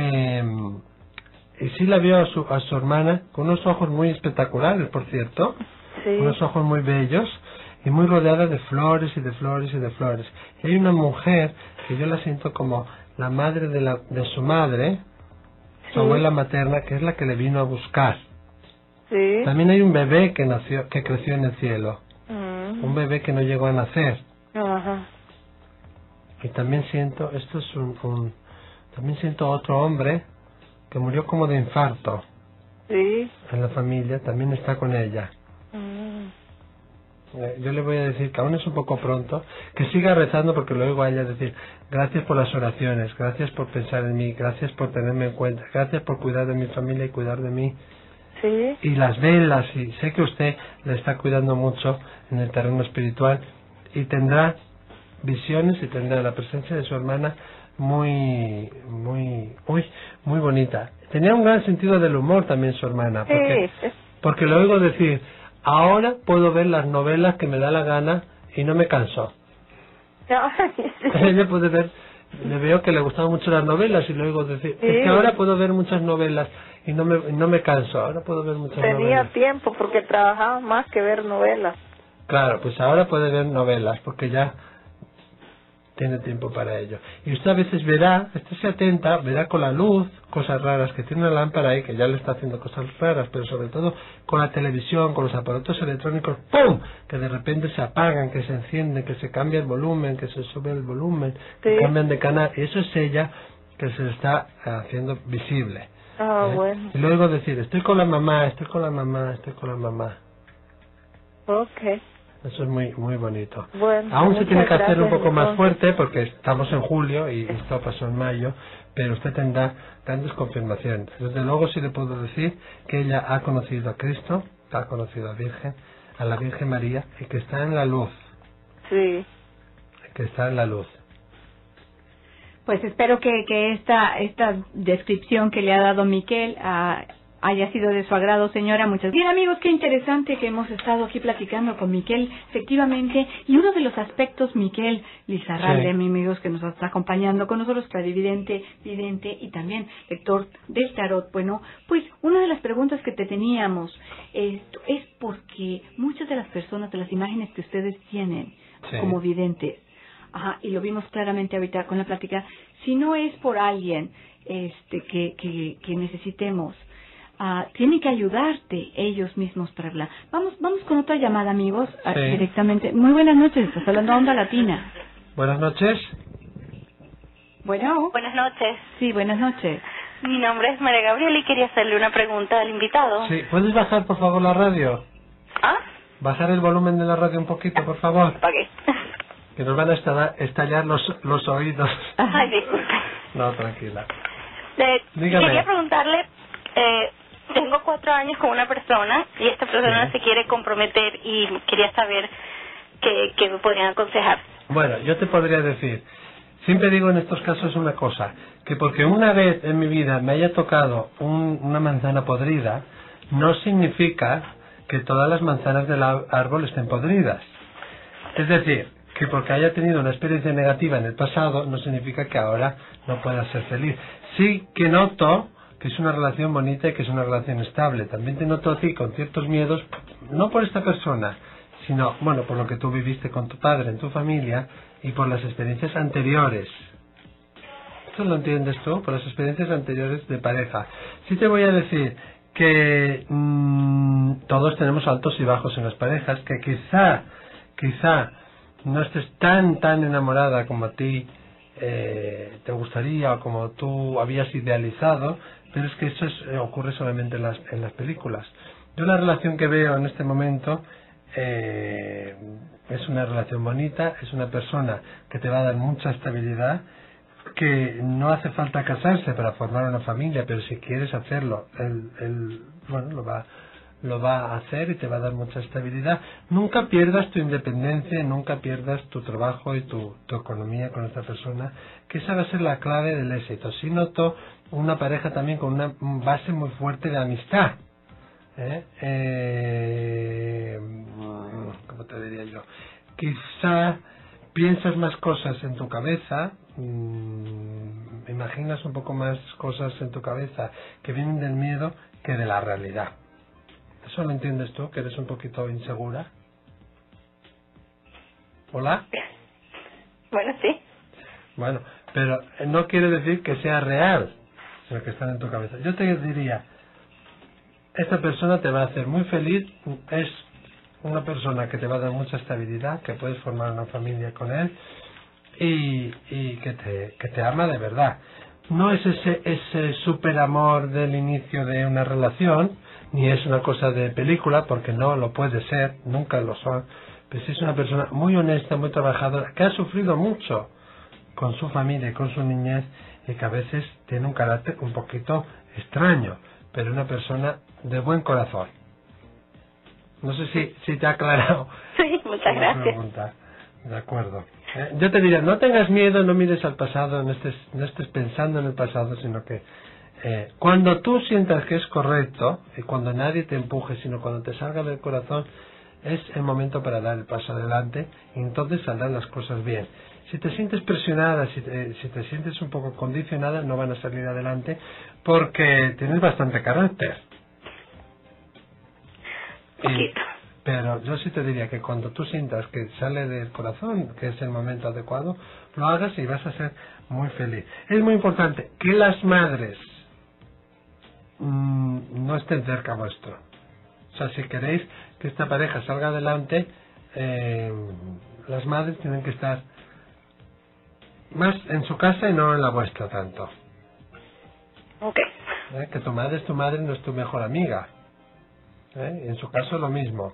y sí la vio a su hermana con unos ojos muy espectaculares, por cierto, unos ojos muy bellos, y muy rodeada de flores y de flores y de flores. Y hay una mujer que yo la siento como la madre de su madre, su abuela materna, que es la que le vino a buscar. Sí. También hay un bebé que creció en el cielo, un bebé que no llegó a nacer. Ajá. Y también siento, también siento otro hombre que murió como de infarto. Sí. En la familia, también está con ella. Yo le voy a decir que aún es un poco pronto, que siga rezando, porque lo oigo a ella decir: gracias por las oraciones, gracias por pensar en mí, gracias por tenerme en cuenta, gracias por cuidar de mi familia y cuidar de mí. Sí. Y las velas, y sé que usted le está cuidando mucho en el terreno espiritual, y tendrá visiones y tendrá la presencia de su hermana muy bonita. Tenía un gran sentido del humor también su hermana, porque le oigo decir: ahora puedo ver las novelas que me da la gana y no me canso. Ella puede ver, le veo que le gustaban mucho las novelas y le oigo decir: es que ahora puedo ver muchas novelas y no me canso, ahora puedo ver muchas novelas. Tenía tiempo porque trabajaba más que ver novelas. Claro, pues ahora puede ver novelas porque ya tiene tiempo para ello. Y usted a veces verá, estése atenta, verá con la luz cosas raras, que tiene una lámpara ahí que ya le está haciendo cosas raras, pero sobre todo con la televisión, con los aparatos electrónicos, ¡pum!, que de repente se apagan, que se encienden, que se cambia el volumen, que se sube el volumen, que cambian de canal, y eso es ella que se le está haciendo visible. Bueno. Y luego decir: estoy con la mamá, estoy con la mamá, estoy con la mamá. Okay. Eso es muy bonito. Bueno, aún se tiene que hacer un poco más entonces. fuerte porque estamos en julio y esto pasó en mayo, pero usted tendrá grandes confirmaciones. Desde luego sí le puedo decir que ella ha conocido a Cristo, ha conocido a la Virgen María, y que está en la luz. Sí. Que está en la luz. Pues espero que esta descripción que le ha dado Miquel haya sido de su agrado, señora. Muchas gracias. Bien, amigos, qué interesante que hemos estado aquí platicando con Miquel, efectivamente. Y uno de los aspectos, Miquel Lizarralde, amigos, que nos está acompañando con nosotros, clarividente, vidente y también lector del tarot. Bueno, pues una de las preguntas que te teníamos es porque muchas de las personas, de las imágenes que ustedes tienen como videntes, y lo vimos claramente ahorita con la plática, si no es por alguien que necesitemos, tienen que ayudarte ellos mismos para hablar. Vamos con otra llamada, amigos, directamente. Muy buenas noches, estás hablando a Onda Latina. Buenas noches. Bueno. Buenas noches. Sí, buenas noches. Mi nombre es María Gabriela y quería hacerle una pregunta al invitado. Sí, ¿puedes bajar por favor la radio? ¿Ah? Bajar el volumen de la radio un poquito, por favor. Ok. Que nos van a estallar los oídos. Ay, disculpe. No, tranquila. Dígame. Quería preguntarle, tengo 4 años con una persona y esta persona se quiere comprometer y quería saber qué me podrían aconsejar. Bueno, yo te podría decir, siempre digo en estos casos una cosa, que porque una vez en mi vida me haya tocado una manzana podrida, no significa que todas las manzanas del árbol estén podridas. Es decir, que porque haya tenido una experiencia negativa en el pasado, no significa que ahora no pueda ser feliz. Sí que noto que es una relación bonita y que es una relación estable. También te noto a ti con ciertos miedos, no por esta persona, sino, bueno, por lo que tú viviste con tu padre, en tu familia, y por las experiencias anteriores. ¿Esto lo entiendes tú? Por las experiencias anteriores de pareja. Sí te voy a decir que todos tenemos altos y bajos en las parejas, que quizá no estés tan enamorada como a ti te gustaría o como tú habías idealizado, pero es que eso ocurre solamente en las películas. Yo la relación que veo en este momento es una relación bonita, es una persona que te va a dar mucha estabilidad, que no hace falta casarse para formar una familia, pero si quieres hacerlo, bueno, lo va a hacer y te va a dar mucha estabilidad. Nunca pierdas tu independencia, nunca pierdas tu trabajo y tu economía con esta persona, que esa va a ser la clave del éxito. Sí noto una pareja también con una base muy fuerte de amistad. ¿Cómo te diría yo? Quizá piensas más cosas en tu cabeza, imaginas un poco más cosas en tu cabeza que vienen del miedo que de la realidad. ¿Eso lo entiendes tú, que eres un poquito insegura? ¿Hola? Bueno, sí. Bueno, pero no quiere decir que sea real lo que está en tu cabeza. Yo te diría, esta persona te va a hacer muy feliz, es una persona que te va a dar mucha estabilidad, que puedes formar una familia con él y que te ama de verdad. No es ese super amor del inicio de una relación, ni es una cosa de película, porque no lo puede ser, nunca lo son, pero sí es una persona muy honesta, muy trabajadora, que ha sufrido mucho con su familia y con su niñez, y que a veces tiene un carácter un poquito extraño, pero una persona de buen corazón. No sé si te ha aclarado. Sí, muchas gracias. Pregunta. De acuerdo. Yo te diría, no tengas miedo, no mires al pasado, no estés pensando en el pasado, sino que cuando tú sientas que es correcto, y cuando nadie te empuje, sino cuando te salga del corazón, es el momento para dar el paso adelante, y entonces saldrán las cosas bien. Si te sientes presionada, si te sientes un poco condicionada, no van a salir adelante, porque tienes bastante carácter. Pero yo sí te diría que cuando tú sientas que sale del corazón, que es el momento adecuado, lo hagas y vas a ser muy feliz. Es muy importante que las madres no estén cerca vuestro. O sea, si queréis que esta pareja salga adelante, las madres tienen que estar más en su casa y no en la vuestra tanto. Ok. Que tu madre es tu madre, no es tu mejor amiga. En su caso lo mismo.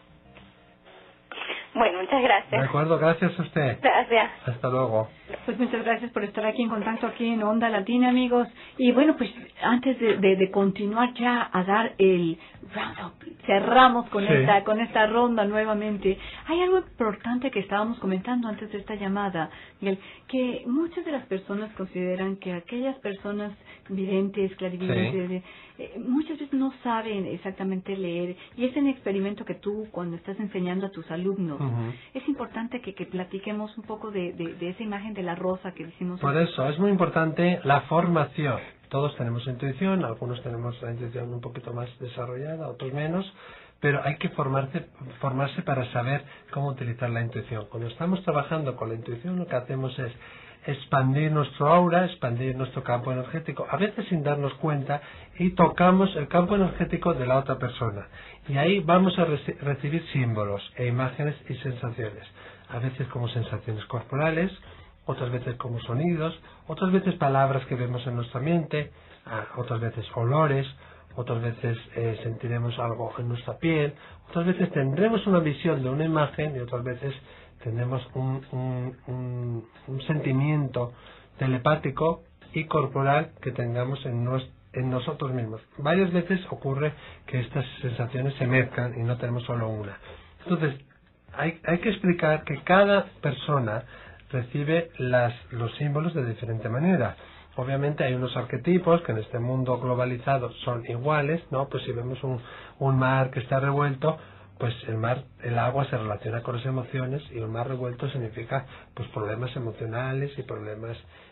Bueno, muchas gracias. De acuerdo, gracias a usted. Gracias. Hasta luego. Pues muchas gracias por estar aquí en contacto aquí en Onda Latina, amigos. Y bueno, pues antes de continuar ya a dar el round-up, cerramos con esta ronda nuevamente. Hay algo importante que estábamos comentando antes de esta llamada, Miguel, que muchas de las personas consideran que aquellas personas videntes, clarividentes, muchas veces no saben exactamente leer, y es un experimento que tú cuando estás enseñando a tus alumnos, es importante que platiquemos un poco de esa imagen de la rosa que decimos. Por eso es muy importante la formación. Todos tenemos intuición, algunos tenemos la intuición un poquito más desarrollada, otros menos, pero hay que formarse para saber cómo utilizar la intuición. Cuando estamos trabajando con la intuición, lo que hacemos es expandir nuestro aura, expandir nuestro campo energético, a veces sin darnos cuenta, y tocamos el campo energético de la otra persona. Y ahí vamos a recibir símbolos e imágenes y sensaciones, a veces como sensaciones corporales, otras veces como sonidos, otras veces palabras que vemos en nuestra mente, otras veces olores, otras veces sentiremos algo en nuestra piel, otras veces tendremos una visión de una imagen y otras veces tendremos un sentimiento telepático y corporal que tengamos en nosotros mismos. Varias veces ocurre que estas sensaciones se mezclan y no tenemos solo una. Entonces, hay que explicar que cada persona recibe los símbolos de diferente manera. Obviamente hay unos arquetipos que en este mundo globalizado son iguales, ¿no? Pues si vemos un mar que está revuelto, pues el agua se relaciona con las emociones, y un mar revuelto significa pues problemas emocionales y problemas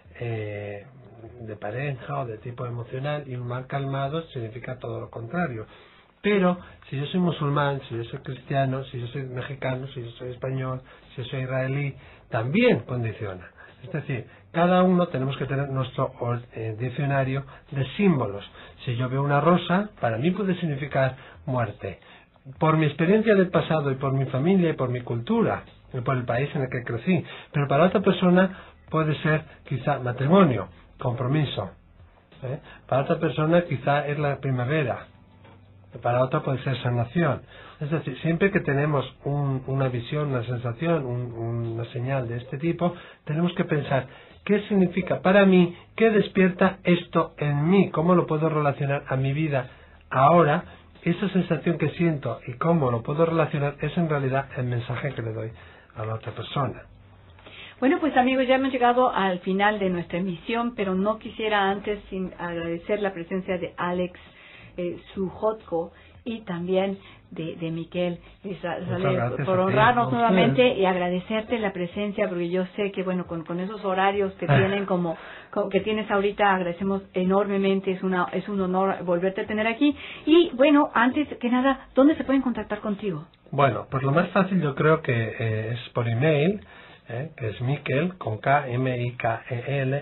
de pareja o de tipo emocional, y un mar calmado significa todo lo contrario. Pero si yo soy musulmán, si yo soy cristiano, si yo soy mexicano, si yo soy español, si yo soy israelí, también condiciona. Es decir, cada uno tenemos que tener nuestro diccionario de símbolos. Si yo veo una rosa, para mí puede significar muerte. Por mi experiencia del pasado y por mi familia y por mi cultura y por el país en el que crecí. Pero para otra persona puede ser quizá matrimonio, compromiso. Para otra persona quizá es la primavera. Para otra puede ser sanación. Es decir, siempre que tenemos una visión, una sensación, una señal de este tipo, tenemos que pensar qué significa para mí, qué despierta esto en mí, cómo lo puedo relacionar a mi vida ahora. Esa sensación que siento y cómo lo puedo relacionar es en realidad el mensaje que le doy a la otra persona. Bueno, pues amigos, ya hemos llegado al final de nuestra emisión, pero no quisiera antes sin agradecer la presencia de Alex Sujotko y también de Miquel por honrarnos nuevamente y agradecerte la presencia, porque yo sé que bueno, con esos horarios que tienen que tienes ahorita, agradecemos enormemente, es un honor volverte a tener aquí. Y bueno, antes que nada, ¿dónde se pueden contactar contigo? Bueno, pues lo más fácil yo creo que es por email, que es Miquel con K, M-I-K-E-L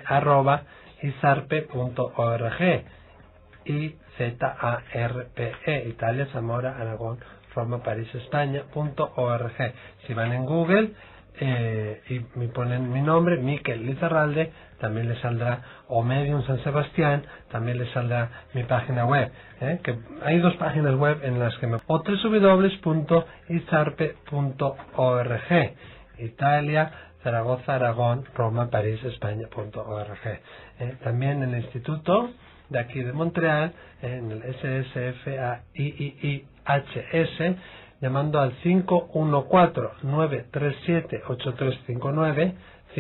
@izarpe.org, IZARPE, Italia, Zamora, Aragón, Roma, París, España.org. Si van en Google y me ponen mi nombre, Miquel Lizarralde, también les saldrá, o Medium San Sebastián, también les saldrá mi página web, que hay dos páginas web en las que o www.izarpe.org, Italia, Zaragoza, Aragón, Roma, París, España.org. También en el instituto de aquí de Montreal, en el SSFAIIHS, llamando al 514-937-8359,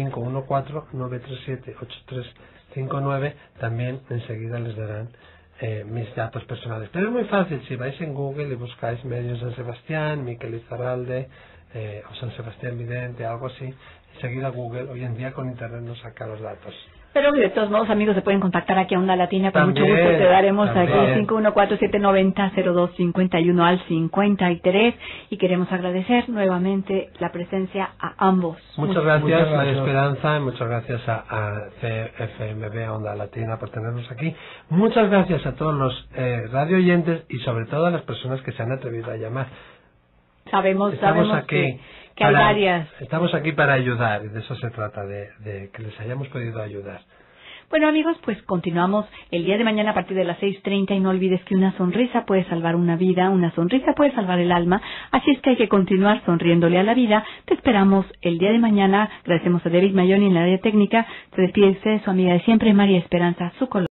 514-937-8359, también enseguida les darán mis datos personales. Pero es muy fácil, si vais en Google y buscáis Medium San Sebastián, Miquel Lizarralde, o San Sebastián Vidente, algo así, enseguida Google, hoy en día con internet nos saca los datos. Pero de todos modos, amigos, se pueden contactar aquí a Onda Latina, con mucho gusto te daremos aquí 514-790-0251 al 53, y queremos agradecer nuevamente la presencia a ambos. Muchas gracias, María Esperanza, y muchas gracias a CFMB, a Onda Latina, por tenernos aquí. Muchas gracias a todos los radio oyentes y sobre todo a las personas que se han atrevido a llamar. Sabemos aquí que hay varias. Estamos aquí para ayudar, y de eso se trata, de que les hayamos podido ayudar. Bueno, amigos, pues continuamos el día de mañana a partir de las 6:30, y no olvides que una sonrisa puede salvar una vida, una sonrisa puede salvar el alma, así es que hay que continuar sonriéndole a la vida. Te esperamos el día de mañana. Agradecemos a David Mayoni en la área técnica. Se despide de su amiga de siempre, María Esperanza, su colega.